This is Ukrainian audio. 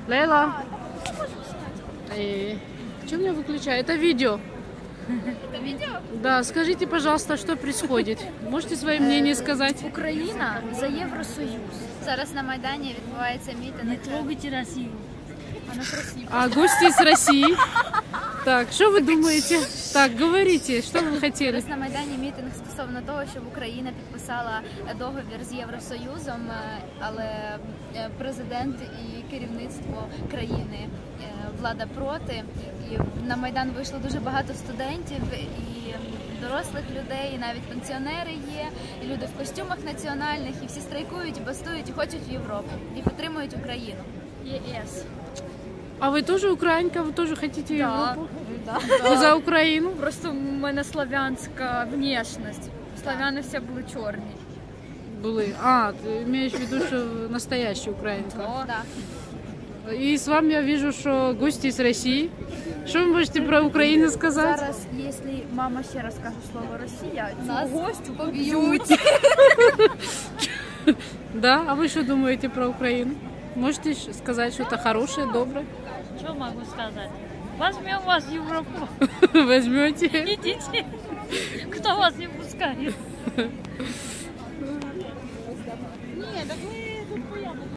Лейла. Что меня выключает? Это видео. Это видео? Да, скажите, пожалуйста, что происходит? Можете свое мнение сказать? Україна за Євросоюз. Зараз на Майдані відбувається мітинг. Не трогайте Россию. Вона красива. А гости из России? Так, что вы думаете? Так, говорите, что вы хотели? Зараз на Майдані мітинг стосовно того, щоб Україна підписала договір з Євросоюзом, але президент і керівництво країни, влада проти. І на Майдан вийшло дуже багато студентів і дорослих людей, і навіть пенсіонери є, і люди в костюмах національних, і всі страйкують, бастують, і хочуть в Європу, і підтримують Україну. ЄС. А вы тоже украинка? Вы тоже хотите Европу? Да. Вы за Украину? Просто в мене славянська внешність. Славяни всі були чорні. Были. А, ты имеешь в виду, что настоящая украинка? Да. И с вами я вижу, что гости из России. Что вы можете про Украину сказать? Зараз, якщо мама ще раз каже слово Росія, Нас цю гостю поб'ють. Да? А вы что думаете про Украину? Можете сказать что-то хорошее, доброе? Что могу сказать? Возьмем вас в Европу. Возьмете? Идите. Кто вас не пускает?